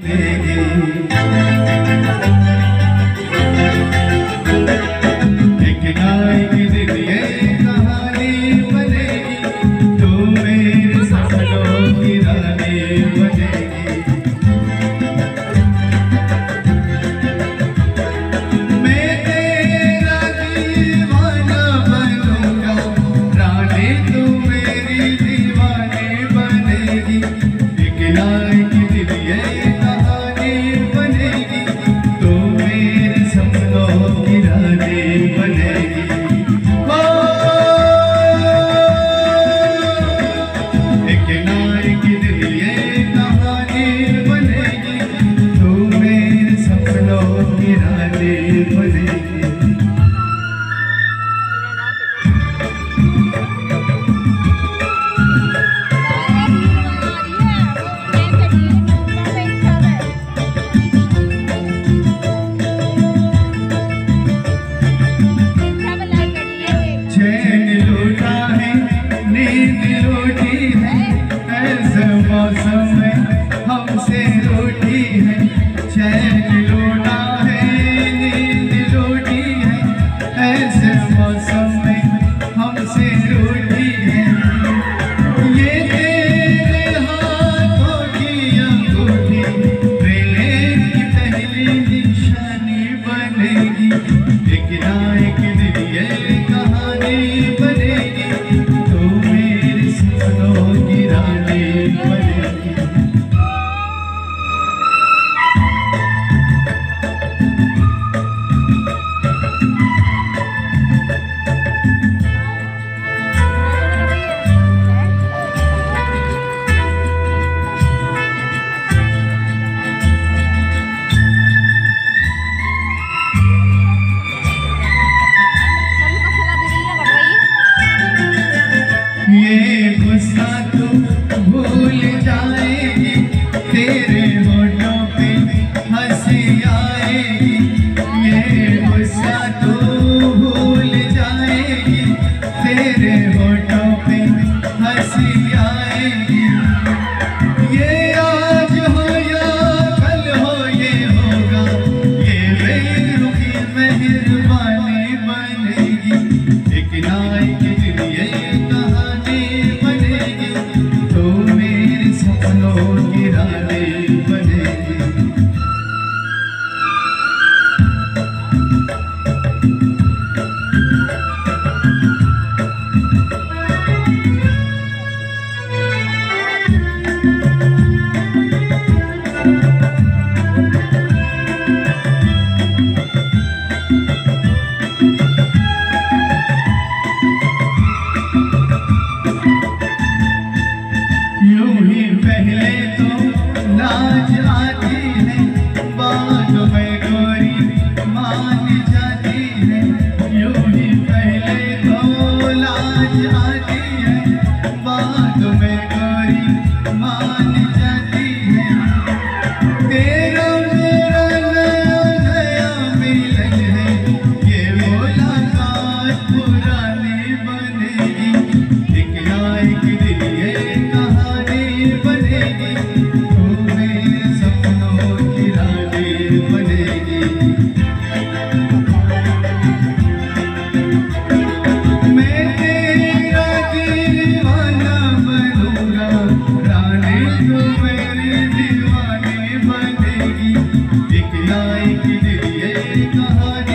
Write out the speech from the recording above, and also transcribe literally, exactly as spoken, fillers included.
बनेगी। एक ना एक दिन ये कहानी बनेगी, तू मेरे सपनों की रानी बनेगी। मैं तेरा दीवाना बनूंगा, रानी तू मेरी दीवानी बनेगी। एक ना एक दिन ये कहानी बनेगी, तू मेरे सपनों की रानी बनेगी। ओ, एक ना एक दिन ये कहानी बनेगी, तू मेरे सपनों की रानी बनेगी। चैन लूटा है, नींद लूटी है, ऐसे मौसम में हमसे रूठी है। चैन लूटा है, नींद लूटी है, ऐसे मौसम में हमसे रूठी है। ये तेरे हाथों की अंगूठी मेरे की पहली निशानी बनेगी। एक ना एक दिन ये कहानी बनेगी, तो मेरे सपनों की रानी बनेगी। ये गुस्सा तू भूल जाएगी, तेरे होठों पे हंसी आएगी। ये गुस्सा तू भूल जाएगी, तेरे होठों पे हंसी आएगी। ये आज हो या कल हो ये होगा, ये बेरुखी मेहरबानी बनेगी। एक ना एक दिन ये कहानी बनेगी, तो मेरे सपनों की रानी बनेगी। यूं ही पहले तो लाज आती है, बाद में गोरी मान जाती है। यूं ही पहले तो लाज आती है, बाद में गोरी मान जाती है। तेरा मेरा नया नया मिलन है, ये मुलाकात पुरानी बनेगी। एक ना एक दिन ये कहानी बनेगी, तू मेरे सपनों की रानी बनेगी। मैं तेरा दीवाना बनूंगा, रानी तू मेरी दीवानी बनेगी। एक ना एक दिन ये कहानी